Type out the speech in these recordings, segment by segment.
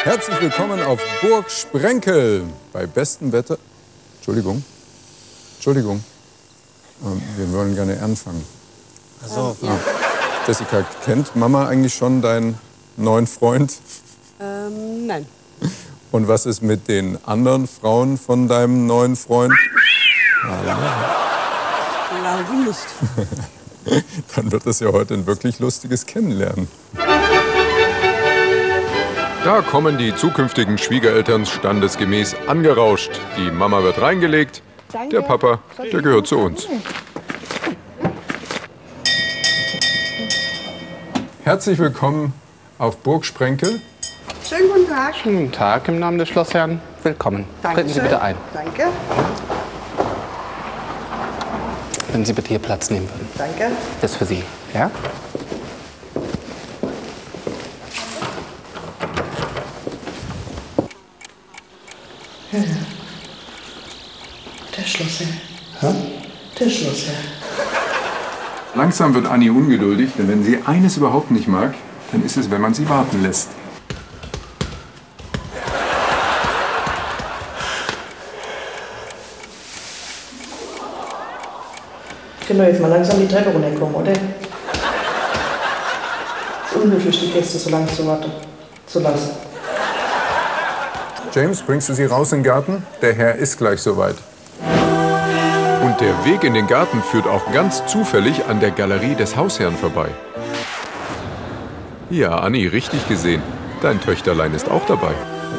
Herzlich willkommen auf Burg Sprenkel bei bestem Wetter. Entschuldigung. Wir wollen gerne anfangen. Also, Jessica, kennt Mama eigentlich schon deinen neuen Freund? Nein. Und was ist mit den anderen Frauen von deinem neuen Freund? Glaube nicht. Dann wird das ja heute ein wirklich lustiges Kennenlernen. Da kommen die zukünftigen Schwiegereltern standesgemäß angerauscht. Die Mama wird reingelegt, der Papa, der gehört zu uns. Herzlich willkommen auf Burg Sprenkel. Schönen guten Tag. guten Tag im Namen des Schlossherrn. Willkommen. Treten Sie bitte ein. Danke. Wenn Sie bitte hier Platz nehmen würden. Danke. Das ist für Sie. Ja? Der Schlosser. Der Schlosser. Langsam wird Anni ungeduldig, denn wenn sie eines überhaupt nicht mag, dann ist es, wenn man sie warten lässt. Können wir jetzt mal langsam die Treppe runterkommen, oder? Es ist unhöflich, die Gäste so lange zu lassen. James, bringst du sie raus in den Garten? Der Herr ist gleich soweit. Und der Weg in den Garten führt auch ganz zufällig an der Galerie des Hausherrn vorbei. Ja, Anni, richtig gesehen. Dein Töchterlein ist auch dabei.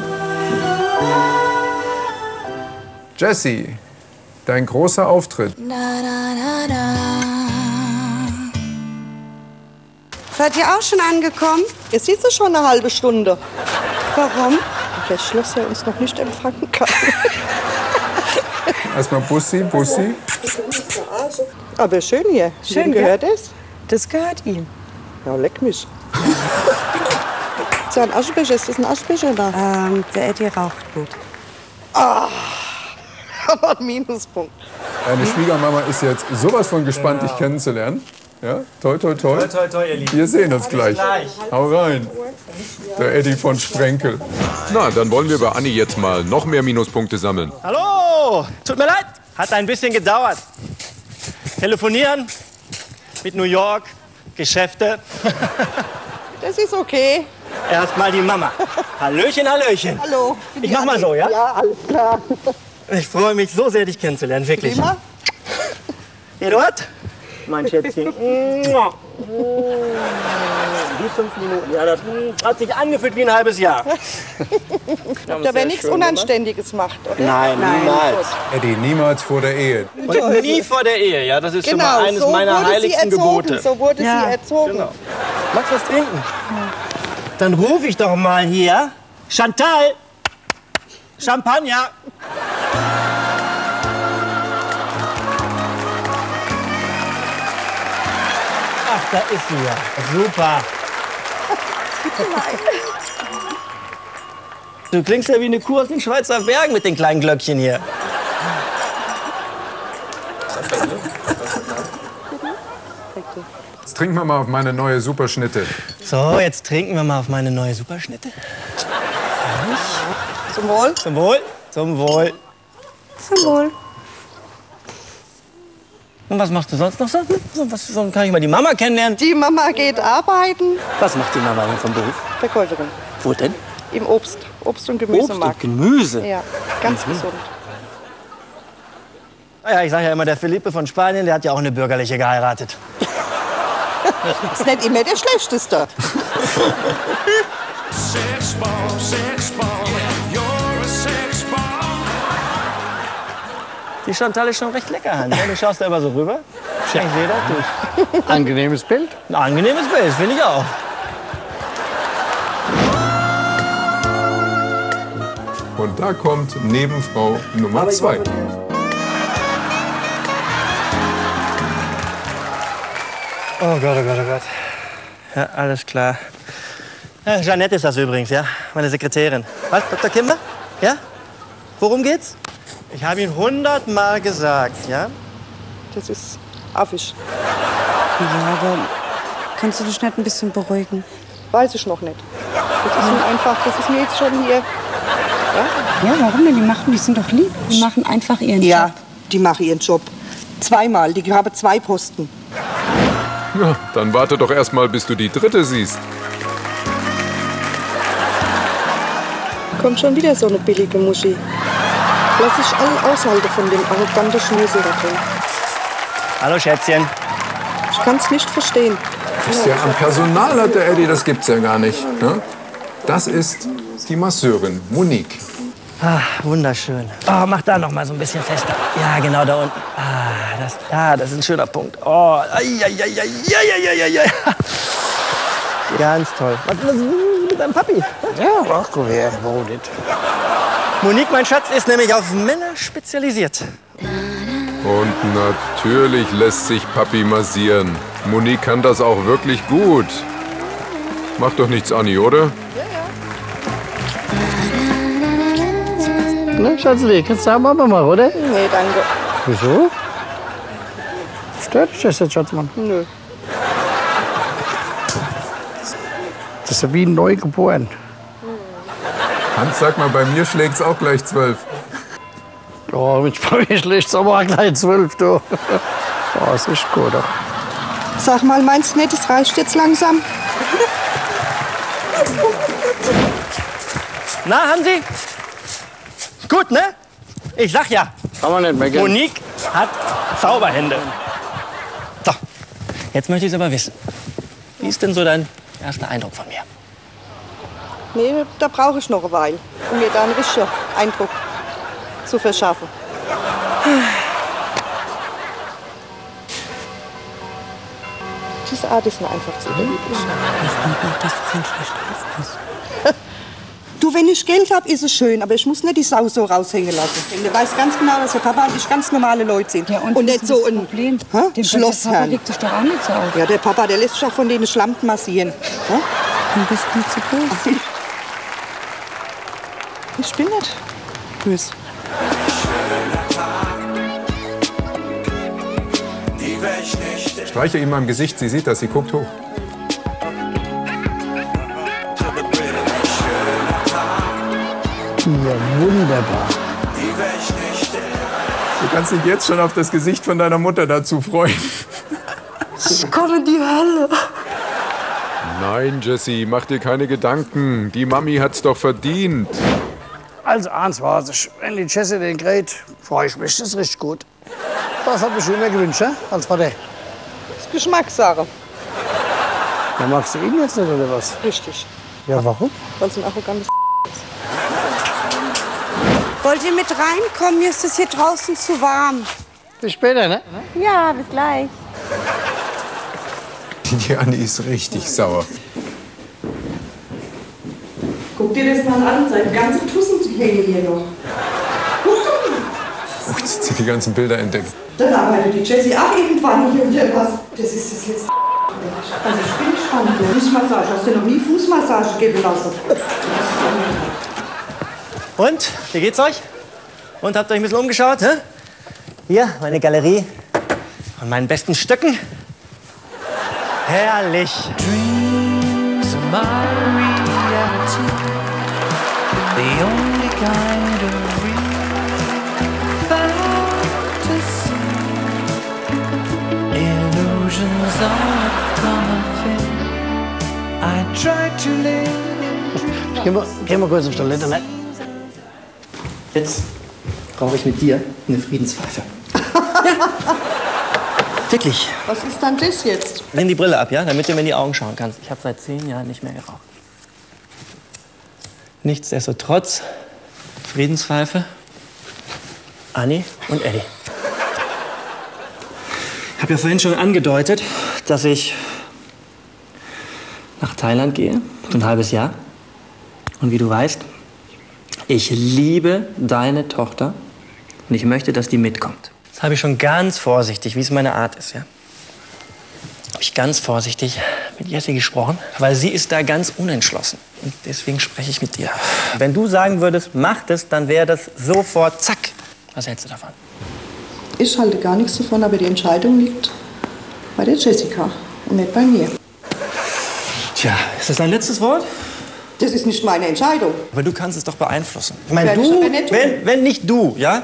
Jessie, dein großer Auftritt. Seid ihr auch schon angekommen? Jetzt siehst du schon eine halbe Stunde. Warum? Der Schlosser uns noch nicht empfangen kann. Erstmal Bussi. Aber schön hier. Schön, Wem gehört das? Das gehört ihm. Ja, leck mich. Ist ja ein Aschenbecher. Ist das ein Aschenbecher da? Der Eddie raucht nicht. Aber ein Minuspunkt. Deine Schwiegermama ist jetzt sowas von gespannt, dich kennenzulernen. Ja, toi, toi, toi. Toi, toi, toi, ihr Lieben. Wir sehen uns gleich. gleich. Hau rein. Der Eddie von Sprenkel. Na, dann wollen wir bei Anni jetzt mal noch mehr Minuspunkte sammeln. Hallo! Tut mir leid, hat ein bisschen gedauert. Telefonieren mit New York, Geschäfte. Das ist okay. Erstmal die Mama. Hallöchen, Hallöchen. Hallo. Ich mach mal so, ja? Ja, alles klar. Ich freue mich so sehr, dich kennenzulernen, wirklich. Prima. Eduard? Mein Schätzchen. Die 5 Minuten, ja, das hat sich angefühlt wie ein halbes Jahr. Ob der wer nichts Unanständiges macht, oder? Nein, niemals. Eddie, niemals vor der Ehe. Und nie vor der Ehe, ja, das ist schon Genau, mal eines so meiner wurde sie heiligsten erzogen. Gebote. So wurde Ja. sie erzogen. Genau. Magst du was trinken? Dann rufe ich doch mal hier. Chantal! Champagner! Ach, da ist sie ja. Super. Du klingst ja wie eine Kuh aus den Schweizer Bergen mit den kleinen Glöckchen hier. Jetzt trinken wir mal auf meine neue Superschnitte. So, jetzt trinken wir mal auf meine neue Superschnitte. Zum Wohl. Zum Wohl. Zum Wohl. Zum Wohl. Und was machst du sonst noch so? So kann ich mal die Mama kennenlernen. Die Mama geht arbeiten. Was macht die Mama denn vom Beruf? Verkäuferin. Wo denn? Im Obst und Obst und Gemüsemarkt. Gemüse. Ja, ganz gesund. Naja, ich sage ja immer, der Felipe von Spanien, der hat ja auch eine bürgerliche geheiratet. Ist nicht immer der Schlechteste. Die Chantal ist schon recht lecker, Hans. Du schaust da immer so rüber. Ich sehe das durch. Angenehmes Bild. Ein angenehmes Bild, finde ich auch. Und da kommt Nebenfrau Nummer 2. Oh Gott, oh Gott, oh Gott. Ja, alles klar. Jeanette ist das übrigens, ja? Meine Sekretärin. Was, Dr. Kimber? Ja? Worum geht's? Ich habe Ihnen 100-mal gesagt, ja? Das ist affisch. Ja, aber kannst du dich nicht ein bisschen beruhigen? Weiß ich noch nicht. Das ist mir einfach, das ist mir jetzt schon hier. Ja, warum denn? Die sind doch lieb. Die machen einfach ihren Ja, Job. die machen ihren Job. Zweimal, die haben 2 Posten. Ja, dann warte doch erst mal, bis du die 3. siehst. Kommt schon wieder so eine billige Muschi. Lass ich alle aushalten von dem arroganten Schnösel da drin. Hallo, Schätzchen. Ich kann's nicht verstehen. Was der am Personal hat, der Eddie, das gibt's ja gar nicht. Ne? Das ist die Masseurin, Monique. Ah, wunderschön. Oh, mach da noch mal so ein bisschen fester. Ja, genau da unten. Das ist ein schöner Punkt. Oh, ganz toll. Was ist mit deinem Papi? Ja, ach, wer wohnt? Monique, mein Schatz, ist nämlich auf Männer spezialisiert. Und natürlich lässt sich Papi massieren. Monique kann das auch wirklich gut. Macht doch nichts, Anni, oder? Ne, Schatzli, kannst du aber mal, oder? Nee, danke. Wieso? Stört dich das jetzt, Schatzmann? Nö. Das ist ja wie neu geboren. Hans, sag mal, bei mir schlägt's auch gleich 12. Oh, mit mir schlägt's aber auch gleich 12, du. Oh, ist echt gut, doch. Sag mal, meinst du nicht, es reicht jetzt langsam? Na, Hansi? Gut, ne? Ich sag ja, Kann man nicht mehr gehen. Monique hat Zauberhände. So, jetzt möchte ich es aber wissen. Wie ist denn so dein erster Eindruck von mir? Nee, da brauche ich noch eine Weile, um mir da einen richtigen Eindruck zu verschaffen. Diese Art ist mir einfach zu überlieblich. Das ist ein schlechter. Du, wenn ich Geld habe, ist es schön, aber ich muss nicht die Sau so raushängen lassen. Denn du weißt ganz genau, dass der Papa und ich ganz normale Leute sind. Ja, und nicht so ein Problem. Hä? Schlossherrn. Der legt sich doch auch nicht so auf. Ja, der Papa, der lässt sich auch von denen Schlampen massieren. Hä? Du bist nicht zu groß. Ich bin nicht böse. Streiche ihm am Gesicht, sie sieht das, sie guckt hoch. Ja, wunderbar. Du kannst dich jetzt schon auf das Gesicht von deiner Mutter dazu freuen. Ich komme in die Hölle. Nein, Jessie, mach dir keine Gedanken. Die Mami hat's doch verdient. Also, eins weiß ich. Wenn die Jessie den kriegt, freue ich mich. Das ist richtig gut. Das hab ich mir immer gewünscht, ja? Als Vater. Das ist Geschmackssache. Ja, magst du ihn jetzt nicht, oder was? Richtig. Ja, warum? Weil es ein arrogantes Wollt ihr mit reinkommen? Mir ist es hier draußen zu warm. Bis später, ne? Ja, bis gleich. Die Anni ist richtig sauer. Guck dir das mal an, seine ganze Tussen hängen hier noch. Oh, jetzt hat sie die ganzen Bilder entdeckt. Dann arbeitet die Jessie auch irgendwann hier oder was? Das ist das jetzt. Also ich bin gespannt. Fußmassage. Hast du noch nie Fußmassage geben lassen? Und, wie geht's euch? Und, habt ihr euch ein bisschen umgeschaut? Hä? Hier, meine Galerie von meinen besten Stücken. Herrlich. Dreams are my reality. The only kind of real fantasy. Illusions are a common thing. I try to live. Gehen wir kurz auf Toilette, ne? Jetzt brauche ich mit dir eine Friedenspfeife. Ja. Wirklich. Was ist dann das jetzt? Nimm die Brille ab, ja, damit du mir in die Augen schauen kannst. Ich habe seit 10 Jahren nicht mehr geraucht. Nichtsdestotrotz, Friedenspfeife, Anni und Eddie. Ich habe ja vorhin schon angedeutet, dass ich nach Thailand gehe, für ein halbes Jahr. Und wie du weißt, ich liebe deine Tochter und ich möchte, dass die mitkommt. Das habe ich schon ganz vorsichtig, wie es meine Art ist, ja. Habe ich ganz vorsichtig mit Jessie gesprochen, weil sie ist da ganz unentschlossen. Und deswegen spreche ich mit dir. Wenn du sagen würdest, mach das, dann wäre das sofort zack. Was hältst du davon? Ich halte gar nichts davon, aber die Entscheidung liegt bei der Jessica und nicht bei mir. Tja, ist das dein letztes Wort? Das ist nicht meine Entscheidung. Aber du kannst es doch beeinflussen. Ich meine, Werde ich du, aber nicht tun. wenn nicht du, ja?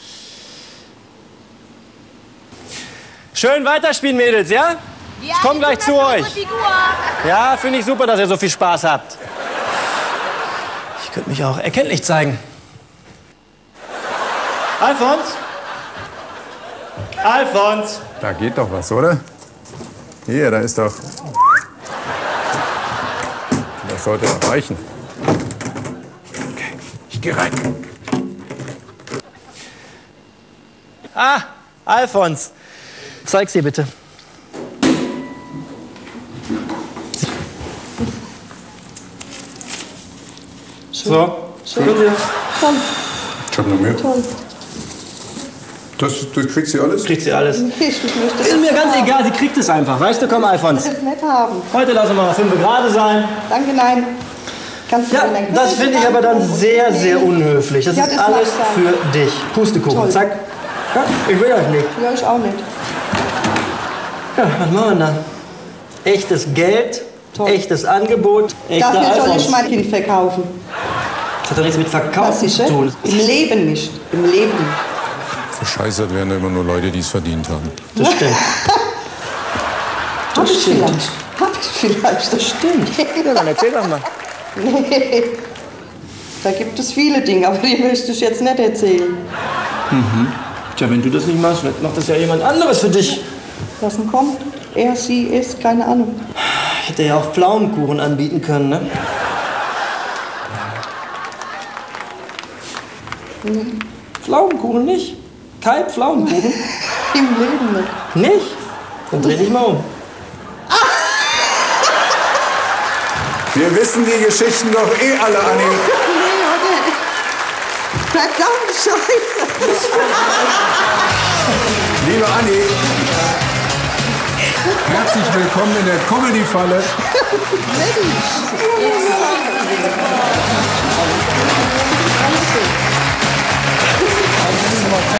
Schön weiterspielen, Mädels, ja? Ich komm gleich zu euch. Ja, finde ich super, dass ihr so viel Spaß habt. Ich könnte mich auch erkenntlich zeigen. Alfons? Alfons! Da geht doch was, oder? Hier, da ist doch... Das sollte doch reichen. Okay, ich gehe rein. Ah, Alfons. Zeig's ihr bitte. So. Toll. Ich hab noch mehr. Toll. Das kriegt sie alles? Kriegt sie alles. Ich möchte das Ist mir ganz haben. egal, sie kriegt es einfach. Weißt du, komm, Alfons. Ich will das nicht haben. Heute lassen wir mal 5 gerade sein. Danke, nein. Kannst du Ja, mir dein das Geld finde ich aber dann geben? sehr, sehr unhöflich. Das Ja, ist das mag alles sein. für dich. Pustekuchen, Toll. zack. Ja, ich will euch nicht. Ja, ich auch nicht. Ja, was machen wir dann? Echtes Geld, Toll. echtes Angebot, echter Dafür soll ich Alfons. mein Kind verkaufen. Das hat doch nichts mit Was Verkaufen ist zu das? tun. Im Leben nicht. Im Leben. Verscheißert werden immer nur Leute, die es verdient haben. Das stimmt. Hab ich stimmt. vielleicht. Hab ich vielleicht. Das stimmt. Ja, dann erzähl doch mal. Nee. Da gibt es viele Dinge, aber die möchte ich jetzt nicht erzählen. Tja, wenn du das nicht machst, vielleicht macht das ja jemand anderes für dich. Was denn kommt? Er, sie, ist, keine Ahnung. Ich hätte ja auch Pflaumenkuchen anbieten können, ne? Pflaumenkuchen nicht? Kein Pflaumenkuchen? Im Leben nicht. Nicht? Dann dreh dich mal um. Wir wissen die Geschichten doch eh alle, Anni. Nee, oder? Verdammt, Scheiße. Liebe Anni, herzlich willkommen in der Comedy-Falle. Mensch.